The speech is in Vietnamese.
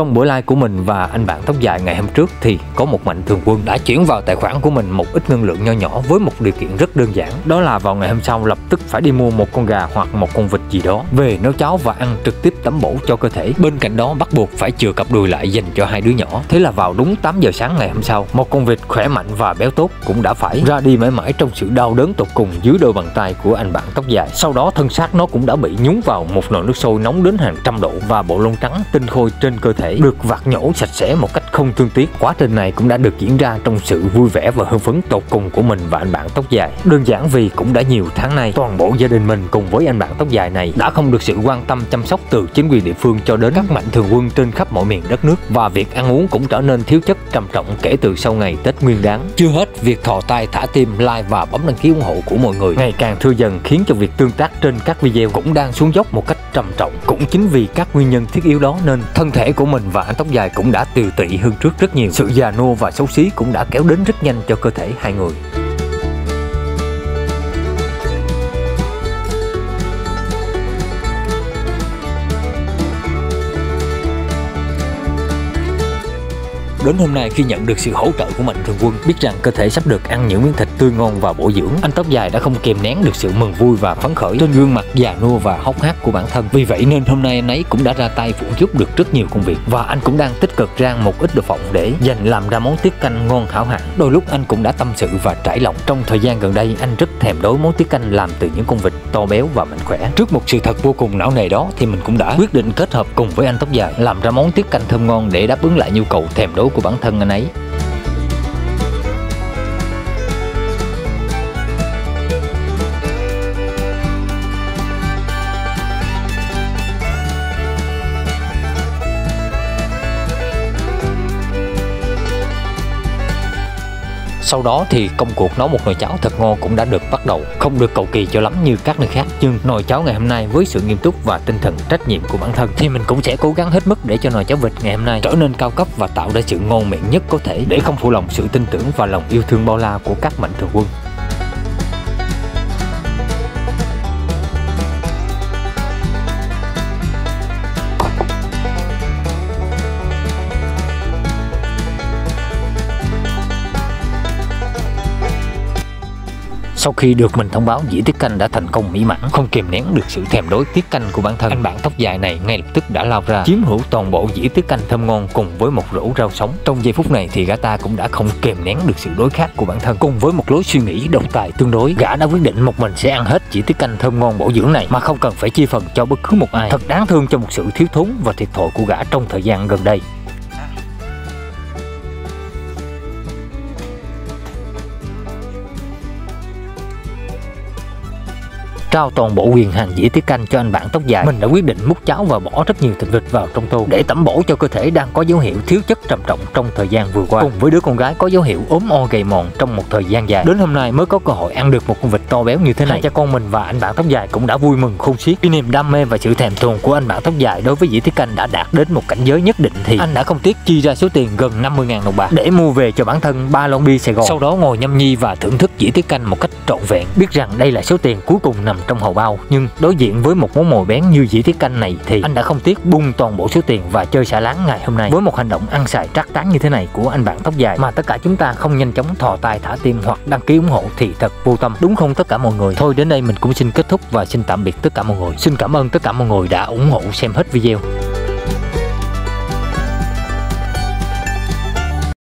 Trong buổi live của mình và anh bạn tóc dài ngày hôm trước thì có một mạnh thường quân đã chuyển vào tài khoản của mình một ít ngân lượng nho nhỏ với một điều kiện rất đơn giản. Đó là vào ngày hôm sau lập tức phải đi mua một con gà hoặc một con vịt gì đó về nấu cháo và ăn trực tiếp tẩm bổ cho cơ thể. Bên cạnh đó bắt buộc phải chừa cặp đùi lại dành cho hai đứa nhỏ. Thế là vào đúng 8 giờ sáng ngày hôm sau, một con vịt khỏe mạnh và béo tốt cũng đã phải ra đi mãi mãi trong sự đau đớn tột cùng dưới đôi bàn tay của anh bạn tóc dài. Sau đó thân xác nó cũng đã bị nhúng vào một nồi nước sôi nóng đến hàng trăm độ và bộ lông trắng tinh khôi trên cơ thể được vạt nhổ sạch sẽ một cách không thương tiếc. Quá trình này cũng đã được diễn ra trong sự vui vẻ và hưng phấn tột cùng của mình và anh bạn tóc dài. Đơn giản vì cũng đã nhiều tháng nay toàn bộ gia đình mình cùng với anh bạn tóc dài này đã không được sự quan tâm chăm sóc từ chính quyền địa phương cho đến các mạnh thường quân trên khắp mọi miền đất nước, và việc ăn uống cũng trở nên thiếu chất trầm trọng kể từ sau ngày Tết Nguyên Đán. Chưa hết, việc thò tay thả tim, like và bấm đăng ký ủng hộ của mọi người ngày càng thưa dần khiến cho việc tương tác trên các video cũng đang xuống dốc một cách trầm trọng. Cũng chính vì các nguyên nhân thiết yếu đó nên thân thể của mình và anh tóc dài cũng đã tiều tụy hơn trước rất nhiều. Sự già nua và xấu xí cũng đã kéo đến rất nhanh cho cơ thể hai người. Đến hôm nay khi nhận được sự hỗ trợ của mạnh thường quân, biết rằng cơ thể sắp được ăn những miếng thịt tươi ngon và bổ dưỡng, anh tóc dài đã không kìm nén được sự mừng vui và phấn khởi trên gương mặt già nua và hốc hác của bản thân. Vì vậy nên hôm nay anh ấy cũng đã ra tay phụ giúp được rất nhiều công việc, và anh cũng đang tích cực rang một ít đồ phộng để dành làm ra món tiết canh ngon hảo hạng. Đôi lúc anh cũng đã tâm sự và trải lòng. Trong thời gian gần đây anh rất thèm đói món tiết canh làm từ những con vịt to béo và mạnh khỏe. Trước một sự thật vô cùng não nề đó thì mình cũng đã quyết định kết hợp cùng với anh tóc dài làm ra món tiết canh thơm ngon để đáp ứng lại nhu cầu thèm đói của bản thân anh ấy. Sau đó thì công cuộc nấu một nồi cháo thật ngon cũng đã được bắt đầu. Không được cầu kỳ cho lắm như các nơi khác, nhưng nồi cháo ngày hôm nay với sự nghiêm túc và tinh thần trách nhiệm của bản thân thì mình cũng sẽ cố gắng hết mức để cho nồi cháo vịt ngày hôm nay trở nên cao cấp và tạo ra sự ngon miệng nhất có thể, để không phụ lòng sự tin tưởng và lòng yêu thương bao la của các mạnh thường quân. Sau khi được mình thông báo dĩa tiết canh đã thành công mỹ mãn, không kìm nén được sự thèm đói tiết canh của bản thân, anh bạn tóc dài này ngay lập tức đã lao ra chiếm hữu toàn bộ dĩa tiết canh thơm ngon cùng với một rổ rau sống. Trong giây phút này thì gã ta cũng đã không kìm nén được sự đói khát của bản thân. Cùng với một lối suy nghĩ độc tài tương đối, gã đã quyết định một mình sẽ ăn hết dĩa tiết canh thơm ngon bổ dưỡng này mà không cần phải chia phần cho bất cứ một ai. Thật đáng thương cho một sự thiếu thốn và thiệt thòi của gã trong thời gian gần đây. Trao toàn bộ quyền hàng dĩa tiết canh cho anh bạn tóc dài, mình đã quyết định múc cháo và bỏ rất nhiều thịt vịt vào trong tô để tẩm bổ cho cơ thể đang có dấu hiệu thiếu chất trầm trọng trong thời gian vừa qua, cùng với đứa con gái có dấu hiệu ốm o gầy mòn trong một thời gian dài. Đến hôm nay mới có cơ hội ăn được một con vịt to béo như thế này. Hai cha con mình và anh bạn tóc dài cũng đã vui mừng khôn xiết. Khi niềm đam mê và sự thèm thuồng của anh bạn tóc dài đối với dĩa tiết canh đã đạt đến một cảnh giới nhất định thì anh đã không tiếc chi ra số tiền gần 50.000 đồng bạc để mua về cho bản thân 3 lon bia Sài Gòn, sau đó ngồi nhâm nhi và thưởng thức dĩa tiết canh một cách trọn vẹn. Biết rằng đây là số tiền cuối cùng nằm trong hầu bao, nhưng đối diện với một món mồi bén như dĩa tiết canh này thì anh đã không tiếc bung toàn bộ số tiền và chơi xả láng ngày hôm nay. Với một hành động ăn xài trác táng như thế này của anh bạn tóc dài mà tất cả chúng ta không nhanh chóng thò tay thả tim hoặc đăng ký ủng hộ thì thật vô tâm, đúng không tất cả mọi người? Thôi đến đây mình cũng xin kết thúc và xin tạm biệt tất cả mọi người. Xin cảm ơn tất cả mọi người đã ủng hộ xem hết video.